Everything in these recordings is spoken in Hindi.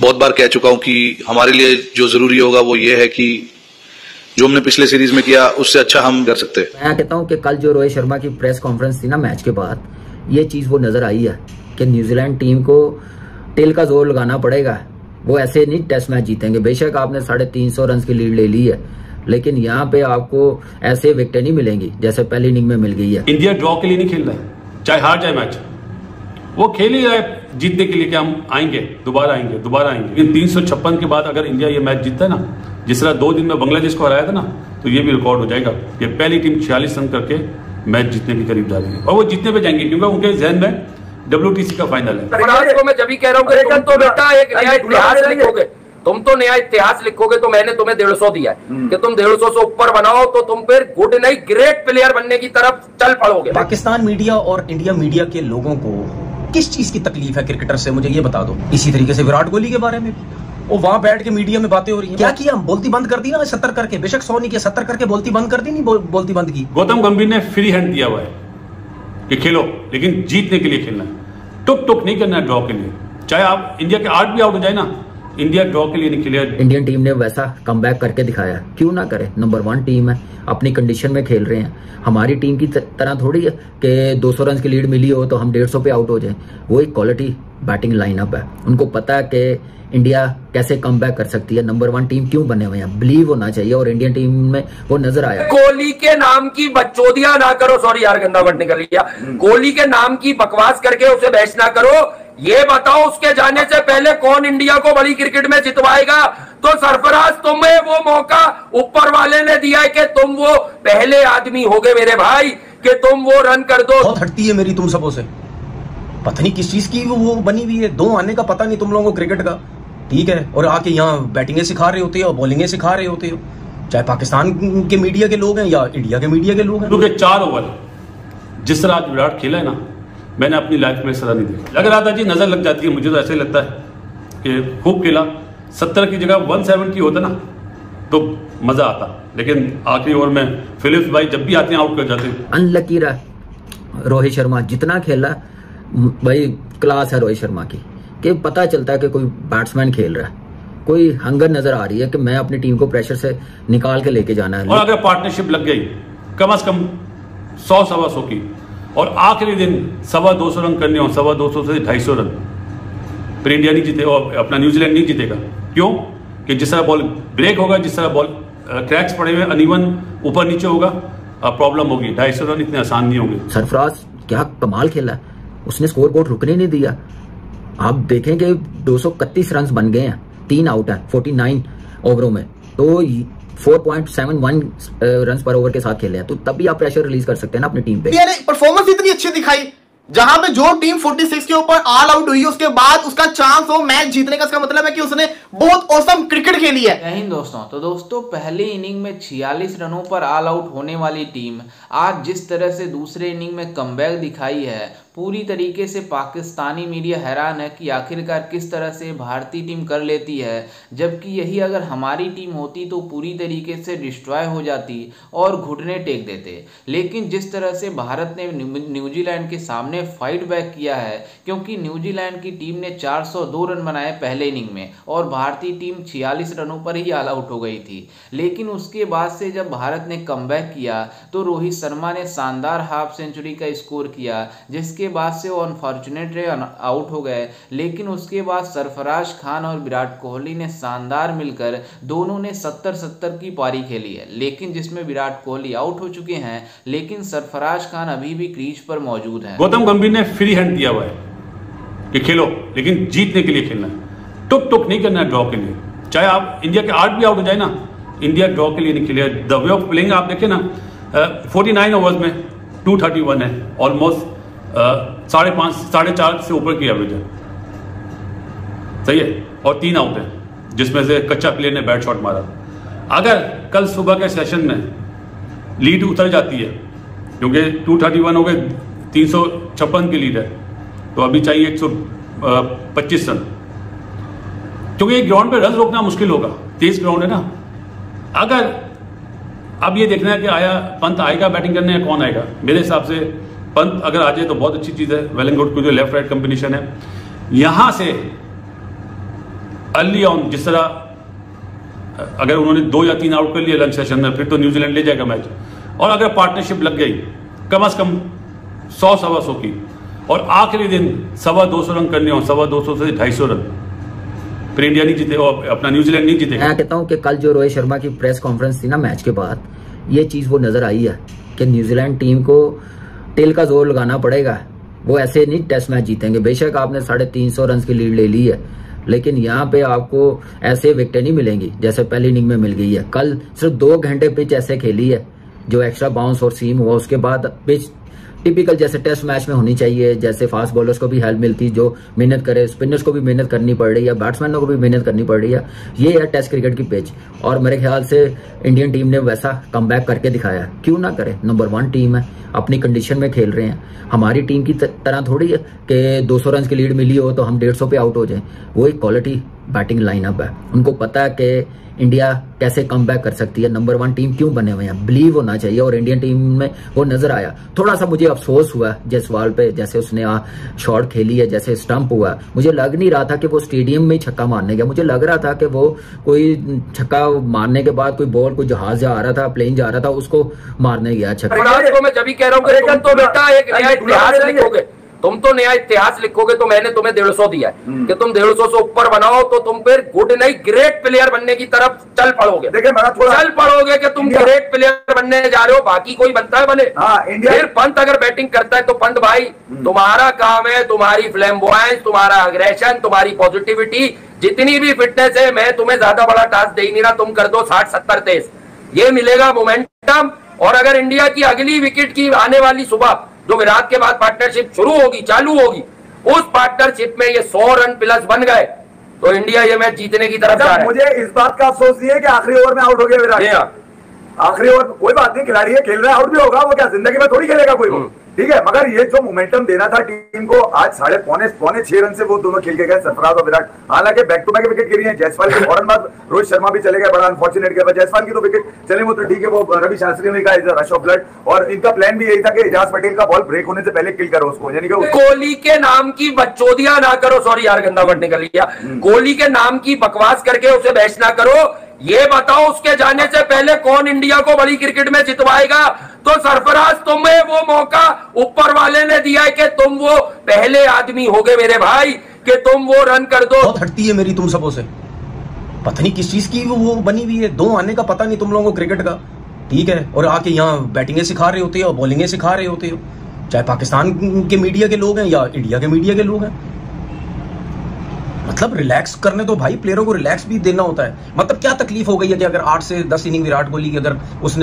बहुत बार कह चुका हूं कि हमारे लिए जो जरूरी होगा वो ये है कि जो हमने पिछले सीरीज में किया उससे अच्छा हम कर सकते हैं। मैं कहता हूं कि कल जो रोहित शर्मा की प्रेस कॉन्फ्रेंस थी ना मैच के बाद, ये चीज वो नजर आई है कि न्यूजीलैंड टीम को टेल का जोर लगाना पड़ेगा। वो ऐसे नहीं टेस्ट मैच जीतेंगे। बेशक आपने 350 रन की लीड ले ली है, लेकिन यहाँ पे आपको ऐसे विकेटें नहीं मिलेंगी जैसे पहली इनिंग में मिल गई है। इंडिया ड्रॉ के लिए नहीं खेल रहा है, चाहे हार जाए मैच, वो खेल ही रहा है जीतने के लिए कि हम आएंगे, दोबारा आएंगे, दोबारा आएंगे। लेकिन 356 के बाद अगर इंडिया ये मैच जीतता है ना, जिस तरह 2 दिन में बांग्लादेश को हराया था ना, तो ये भी रिकॉर्ड हो जाएगा। ये पहली टीम 46 रन करके मैच जीतने के करीब जा रही है और वो जीतने पे जाएंगे क्योंकि उनके जहन में WTC का फाइनल है। तो मैं जब भी कह रहा हूँ तुम तो बेटा एक नया इतिहास लिखोगे, तुम तो नया इतिहास लिखोगे। तो मैंने तुम्हें 150 दिया है कि तुम 150 से ऊपर बनाओ तो तुम फिर गुड नहीं ग्रेट प्लेयर बनने की तरफ चल पड़ोगे। पाकिस्तान मीडिया और इंडिया मीडिया के लोगों को किस चीज की तकलीफ है क्रिकेटर से, मुझे ये बता दो। इसी तरीके से विराट कोहली के बारे में वो वहां बैठ के मीडिया में बातें हो रही हैं। क्या किया? बोलती बंद कर दी ना 70 करके, बेशक 100 नहीं किया, 70 करके बोलती बंद कर दी, नहीं बोलती बंद की। गौतम गंभीर ने फ्री हैंड दिया हुआ है कि खेलो, लेकिन जीतने के लिए खेलना है, टुक टुक नहीं करना है ड्रॉ के लिए। चाहे आप इंडिया के 8 भी आउट हो जाए ना, इंडिया ड्रॉ के लिए नहीं खेले। इंडियन टीम ने वैसा कमबैक करके दिखाया, क्यों ना करे। नंबर 1 टीम है, अपनी कंडीशन में खेल रहे हैं। हमारी टीम की तरह थोड़ी है कि 200 रन की लीड मिली हो तो हम 150 पे आउट हो जाए। वो एक क्वालिटी बैटिंग लाइनअप है, उनको पता है कि इंडिया कैसे कमबैक कर सकती है। नंबर 1 टीम क्यों बने हुए हैं, बिलीव होना चाहिए, और इंडियन टीम में वो नजर आया। कोहली के नाम की बकचोदियां ना करो, सॉरी यार गंदा वर्ड निकल गया। कोहली के नाम की बकवास करके उसे बहस ना करो। ये बताओ उसके जाने से पहले कौन इंडिया को बड़ी क्रिकेट में जितवाएगा? तो सरफराज, तुम्हें वो मौका ऊपर वाले ने दिया है कि तुम वो पहले आदमी हो गए मेरे भाई कि तुम वो रन कर दो। बहुत हटती है मेरी तुम सबों से, पता नहीं किस चीज की वो बनी हुई है। 2 आने का पता नहीं तुम लोगों को क्रिकेट का, ठीक है, और आके यहाँ बैटिंगें सिखा रहे होते हो, बॉलिंगें सिखा रहे होते हो, चाहे पाकिस्तान के मीडिया के लोग हैं या इंडिया के मीडिया के लोग हैं। क्योंकि 4 ओवर जिस तरह आज विराट खेला है ना, मैंने अपनी लाइफ में इस तरह नहीं देखा। लग रहा था जी नजर लग जाती है, मुझे तो ऐसे लगता है कि खूब खेला। 70 की जगह 170 होता ना तो मजा आता, लेकिन आखिरी ओवर में फिलिप्स भाई जब भी आते हैं आउट कर जाते हैं। अनलकी रहा रोहित शर्मा, जितना खेला भाई क्लास है रोहित शर्मा की, कि पता चलता है कि कोई बैट्समैन खेल रहा है, कोई हंगर नजर आ रही है कि मैं अपनी टीम को प्रेशर से निकाल के लेके जाना है। और अगर पार्टनरशिप लग गई कम से कम 100-125 की, और आखिरी दिन 225 रन करने हो, 225 से 250 रन, फिर इंडिया नहीं जीते और अपना न्यूजीलैंड नहीं जीतेगा। क्यों? कि जिस तरह बॉल ब्रेक होगा, जिस तरह बॉल क्रैक्स पड़े हुए, अनइवन ऊपर नीचे होगा, प्रॉब्लम होगी। 250 रन इतने आसान नहीं होंगे। सरफराज क्या कमाल खेला, उसने स्कोर बोर्ड रुकने नहीं दिया। आप देखेंगे 231 रन बन गए हैं, 3 आउट है 49 ओवरों में, तो 4.71 रन पर ओवर के साथ खेले हैं, तो तब भी आप प्रेशर रिलीज कर सकते हैं ना अपनी टीम पे। परफॉर्मेंस इतनी अच्छी दिखाई, जहां पे जो टीम 46 के ऊपर ऑल आउट हुई उसके बाद उसका चांस हो मैच जीतने का, इसका मतलब है कि उसने बहुत औसम क्रिकेट खेली है। जय हिंद दोस्तों। तो दोस्तों पहली इनिंग में 46 रनों पर ऑल आउट होने वाली टीम आज जिस तरह से दूसरे इनिंग में कमबैक दिखाई है, पूरी तरीके से पाकिस्तानी मीडिया हैरान है कि आखिरकार किस तरह से भारतीय टीम कर लेती है, जबकि यही अगर हमारी टीम होती तो पूरी तरीके से डिस्ट्रॉय हो जाती और घुटने टेक देते। लेकिन जिस तरह से भारत ने न्यूजीलैंड के सामने फाइट बैक किया है, क्योंकि न्यूजीलैंड की टीम ने 402 रन बनाए पहले इनिंग में और भारतीय टीम 46 रनों पर ही ऑल आउट हो गई थी। लेकिन उसके बाद से जब भारत ने कमबैक किया तो रोहित शर्मा ने शानदार हाफ सेंचुरी का स्कोर किया, जिसके बाद से वो अनफॉर्चुनेट आउट हो गए। लेकिन उसके बाद सरफराज खान और विराट कोहली ने शानदार मिलकर दोनों ने 70-70 की पारी खेली है, लेकिन जिसमें विराट कोहली आउट हो चुके हैं, लेकिन सरफराज खान अभी भी क्रीज पर मौजूद है। गौतम गंभीर ने फ्री हैंड दिया हुआ है कि खेलो, लेकिन जीतने के लिए खेलना है, टुक टुक नहीं करना है ड्रॉ के लिए। चाहे आप इंडिया के 8 भी आउट हो जाए ना, इंडिया ड्रॉ के लिए नहीं खेले। द वे ऑफ प्लेइंग आप देखें ना, 49 ओवर्स में 231 है, ऑलमोस्ट 4.5 से ऊपर की एवरेज है, सही है, और 3 आउट है, जिसमें से कच्चा प्लेयर ने बैट शॉट मारा। अगर कल सुबह के सेशन में लीड उतर जाती है, क्योंकि 231 हो गए, 356 की लीड है, तो अभी चाहिए 125 रन, क्योंकि एक ग्राउंड पे रन रोकना मुश्किल होगा, तेज ग्राउंड है ना। अगर अब ये देखना है कि आया पंत आएगा बैटिंग करने या कौन आएगा। मेरे हिसाब से पंत अगर आ जाए तो बहुत अच्छी चीज है, वेल एंड गुड, क्योंकि लेफ्ट राइट कॉम्बिनेशन है। यहां से अर्ली ऑन जिस तरह अगर उन्होंने 2 या 3 आउट कर लिए लंच सेशन में, फिर तो न्यूजीलैंड ले जाएगा मैच। और अगर पार्टनरशिप लग गई कम से कम 100-125 की, और आखिरी दिन 225 रन करने हो, 225 से 250 रन, फिर इंडिया नहीं जीते और अपना न्यूजीलैंड नहीं जीतेगा। मैं कहता हूं कि कल जो रोहित शर्मा की प्रेस कॉन्फ्रेंस थी ना मैच के बाद, ये चीज वो नजर आई है कि न्यूजीलैंड टीम को टेल का जोर लगाना पड़ेगा। वो ऐसे नहीं टेस्ट मैच जीतेंगे। बेशक आपने 350 रन की लीड ले ली है, लेकिन यहाँ पे आपको ऐसे विकेटें नहीं मिलेंगी जैसे पहली इनिंग में मिल गई है। कल सिर्फ 2 घंटे पिच ऐसे खेली है जो एक्स्ट्रा बाउंस और सीम हुआ, उसके बाद पिच टिपिकल जैसे टेस्ट मैच में होनी चाहिए, जैसे फास्ट बॉलर्स को भी हेल्प मिलती, जो मेहनत करे, स्पिनर्स को भी मेहनत करनी पड़ रही है, बैट्समैनों को भी मेहनत करनी पड़ रही है। ये है टेस्ट क्रिकेट की पिच, और मेरे ख्याल से इंडियन टीम ने वैसा कमबैक करके दिखाया। क्यों ना करे, नंबर 1 टीम है, अपनी कंडीशन में खेल रहे हैं। हमारी टीम की तरह थोड़ी है कि 200 रन की लीड मिली हो तो हम 150 पे आउट हो जाएं। वो एक क्वालिटी बैटिंग लाइनअप है। उनको पता है कि इंडिया कैसे कमबैक कर सकती है। नंबर 1 टीम क्यों बने हुए हैं, बिलीव होना चाहिए, और इंडियन टीम में वो नजर आया। थोड़ा सा मुझे अफसोस हुआ जयसवाल पे, जैसे उसने शॉट खेली है, जैसे स्टंप हुआ, मुझे लग नहीं रहा था कि वो स्टेडियम में ही छक्का मारने गया। मुझे लग रहा था कि वो कोई छक्का मारने के बाद कोई बॉल, कोई जहाज जा रहा था, प्लेन जा रहा था, उसको मारने गया छक्का। मैं जब भी कह रहा हूँ तो बेटा एक नया इतिहास लिखोगे, तुम तो नया इतिहास लिखोगे, तो मैंने तुम्हें 150 दिया है कि तुम 150 से ऊपर बनाओ तो तुम फिर गुड नहीं ग्रेट प्लेयर बनने की तरफ चल पड़ोगे। देखिए चल पड़ोगे कि तुम ग्रेट प्लेयर बनने जा रहे हो, बाकी कोई बनता है बने। फिर पंत अगर बैटिंग करता है तो पंत भाई तुम्हारा काम है, तुम्हारी फ्लैम्बॉयंस, तुम्हारा अग्रेशन, तुम्हारी पॉजिटिविटी, जितनी भी फिटनेस है, मैं तुम्हें ज्यादा बड़ा टास्क दे ही नहीं रहा, तुम कर दो 60-70 तेज, ये मिलेगा मोमेंटम। और अगर इंडिया की अगली विकेट की आने वाली सुबह जो विराट के बाद पार्टनरशिप शुरू होगी, चालू होगी, उस पार्टनरशिप में ये 100 रन प्लस बन गए तो इंडिया ये मैच जीतने की तरफ जा रहा है। मुझे इस बात का अफसोस नहीं है कि आखिरी ओवर में आउट हो गया विराट। आखिरी ओवर कोई बात नहीं, खिलाड़ी है, खेल रहा है, आउट भी होगा, वो क्या जिंदगी में थोड़ी खेलेगा कोई, ठीक है। मगर ये जो मोमेंटम देना था टीम को, आज 5.25 रन से वो दोनों खेल के गए, सरफराज और विराट। हालांकि बैक टू बैक विकेट गिरी है, जायसवाल के फौरन बाद रोहित शर्मा भी चले गए, बड़ा अनफॉर्चुनेट के बाद जायसवाल की तो विकेट चले, वो तो ठीक है, वो रवि शास्त्री ने कहा रश ऑफ ब्लड, और इनका प्लान भी यही था कि एजाज पटेल का बॉल ब्रेक होने से पहले किल करो उसको, यानी कि कोहली के नाम की बकचोदियां ना करो, सॉरी यार गंदा वर्ड निकल गया, कोहली के नाम की बकवास करके उसे बहस ना करो। ये बताओ उसके जाने से पहले कौन इंडिया को बड़ी क्रिकेट में जितवाएगा? तो सरफराज तुम्हें वो मौका ऊपर वाले ने दिया है कि तुम वो पहले आदमी हो गए मेरे भाई कि तुम वो रन कर दो। बहुत हटती है मेरी तुम सबों से, पता नहीं किस चीज की वो बनी हुई है, 2 आने का पता नहीं तुम लोगों को क्रिकेट का, ठीक है। और आके यहाँ बैटिंगें सिखा रहे होते हो, बॉलिंगें सिखा रहे होते हो, चाहे पाकिस्तान के मीडिया के लोग हैं या इंडिया के मीडिया के लोग हैं। मतलब रिलैक्स करने तो भाई, प्लेयरों को रिलैक्स भी देना होता है। मतलब क्या तकलीफ हो गई है कि अगर 8 से 10 इनिंग विराट कोहली की अगर उसने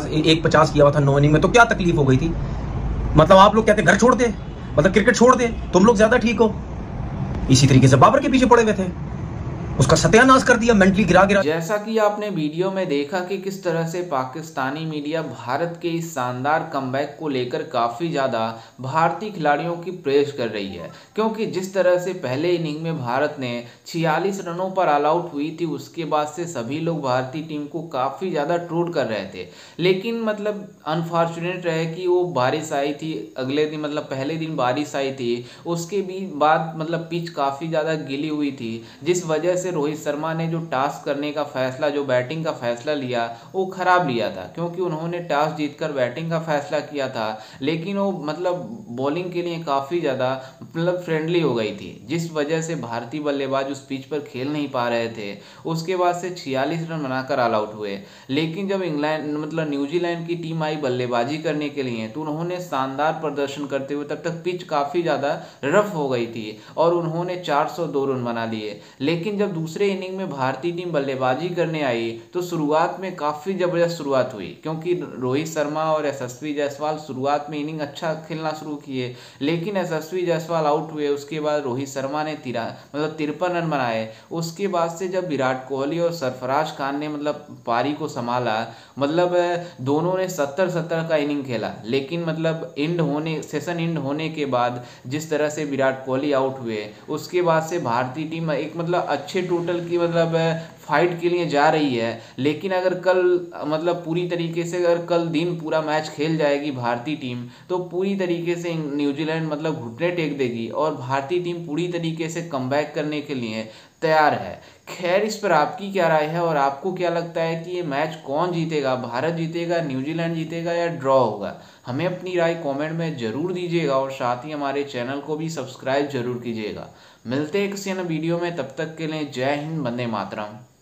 150 किया हुआ था 9 इनिंग में, तो क्या तकलीफ हो गई थी? मतलब आप लोग कहते घर छोड़ दे, मतलब क्रिकेट छोड़ दे, तुम लोग ज्यादा ठीक हो। इसी तरीके से बाबर के पीछे पड़े हुए थे, उसका सत्यानाश कर दिया, मेंटली गिरा। जैसा कि आपने वीडियो में देखा कि किस तरह से पाकिस्तानी मीडिया भारत के इस शानदार कमबैक को लेकर काफ़ी ज़्यादा भारतीय खिलाड़ियों की प्रेज कर रही है, क्योंकि जिस तरह से पहले इनिंग में भारत ने 46 रनों पर ऑल आउट हुई थी, उसके बाद से सभी लोग भारतीय टीम को काफ़ी ज़्यादा ट्रोल कर रहे थे। लेकिन मतलब अनफॉर्चुनेट रहे कि वो बारिश आई थी अगले दिन, मतलब पहले दिन बारिश आई थी, उसके भी बाद मतलब पिच काफ़ी ज़्यादा गीली हुई थी, जिस वजह से रोहित शर्मा ने जो टॉस करने का फैसला, जो बैटिंग का फैसला लिया, वो खराब लिया था, क्योंकि उन्होंने टॉस जीतकर बैटिंग का फैसला किया था, लेकिन वो मतलब बॉलिंग के लिए काफ़ी ज़्यादा मतलब फ्रेंडली हो गई थी, जिस वजह से भारतीय बल्लेबाज उस पिच पर खेल नहीं पा रहे थे। उसके बाद से 46 रन बनाकर ऑल आउट हुए। लेकिन जब इंग्लैंड मतलब न्यूजीलैंड की टीम आई बल्लेबाजी करने के लिए, तो उन्होंने शानदार प्रदर्शन करते हुए, तब तक पिच काफ़ी ज़्यादा रफ हो गई थी और उन्होंने 402 रन बना लिए। लेकिन जब दूसरे इनिंग में भारतीय टीम बल्लेबाजी करने आई तो शुरुआत में काफ़ी ज़बरदस्त शुरुआत हुई, क्योंकि रोहित शर्मा और यशस्वी जायसवाल शुरुआत में इनिंग अच्छा खेलना शुरू किए, लेकिन यशस्वी जायसवाल आउट हुए। उसके बाद रोहित शर्मा ने 53 रन बनाए। उसके बाद से जब विराट कोहली और सरफराज खान ने मतलब पारी को संभाला, मतलब दोनों ने 70-70 का इनिंग खेला, लेकिन मतलब सेशन एंड होने के बाद जिस तरह से विराट कोहली आउट हुए, उसके बाद से भारतीय टीम एक मतलब अच्छे टोटल की मतलब फाइट के लिए जा रही है। लेकिन अगर कल मतलब पूरी तरीके से अगर कल दिन पूरा मैच खेल जाएगी भारतीय टीम, तो पूरी तरीके से न्यूजीलैंड मतलब घुटने टेक देगी और भारतीय टीम पूरी तरीके से कमबैक करने के लिए तैयार है। खैर, इस पर आपकी क्या राय है और आपको क्या लगता है कि ये मैच कौन जीतेगा? भारत जीतेगा, न्यूजीलैंड जीतेगा या ड्रॉ होगा? हमें अपनी राय कमेंट में ज़रूर दीजिएगा और साथ ही हमारे चैनल को भी सब्सक्राइब जरूर कीजिएगा। मिलते हैं किसी अन्य वीडियो में, तब तक के लिए जय हिंद, वंदे मातरम।